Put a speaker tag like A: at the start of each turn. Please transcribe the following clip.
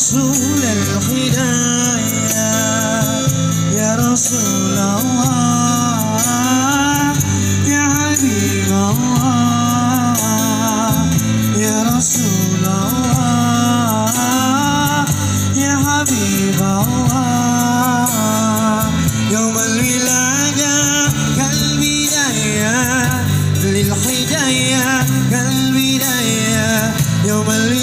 A: رسول الهداية يا رسول الله يا حبيب الله يا رسول الله يا حبيب الله يوم الولادة كالبداية للهداية كالبداية يوم الولادة